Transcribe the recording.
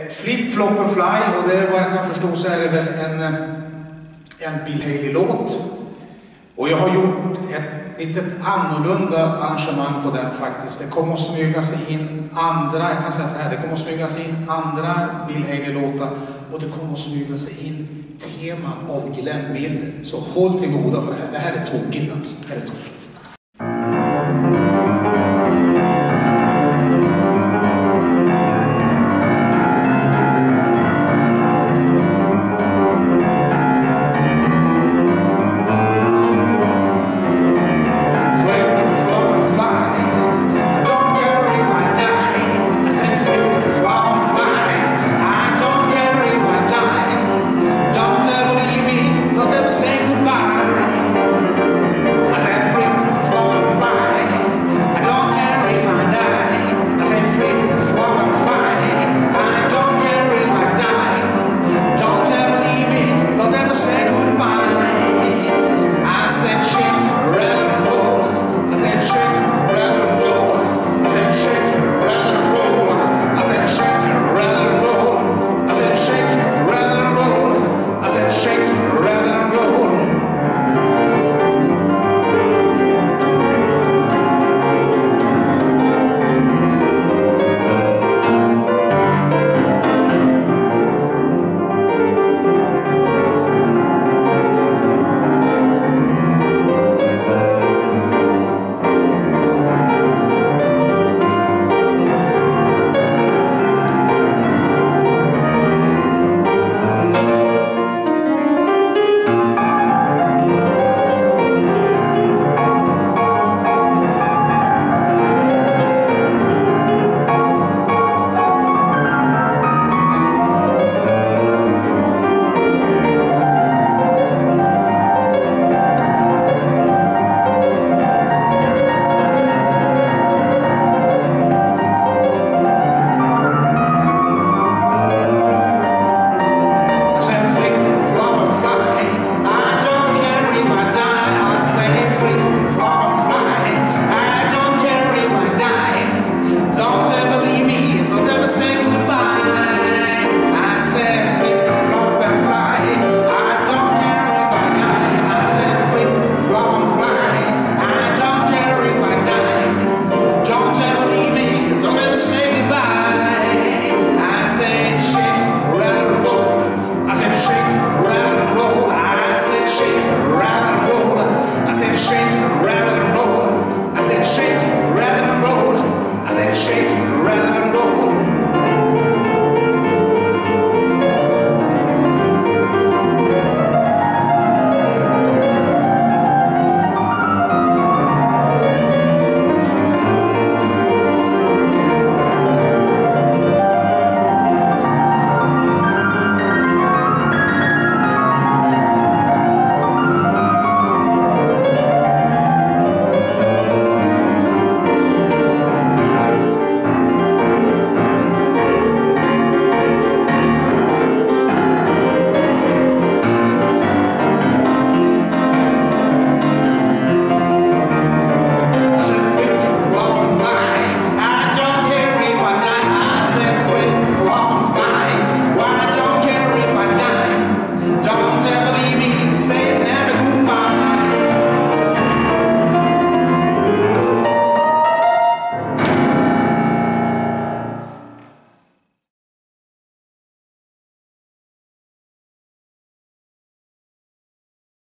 Flip, Flop and Fly, och det vad jag kan förstå så är det väl en Bill Haley-låt. Och jag har gjort ett litet annorlunda arrangemang på den faktiskt. Det kommer att smyga sig in andra, jag kan säga så här, det kommer att smyga sig in andra Bill Haley-låtar och det kommer att smyga sig in teman av Glenn Miller. Så håll till goda för det här. Det här är tokigt alltså. Det här är tokigt.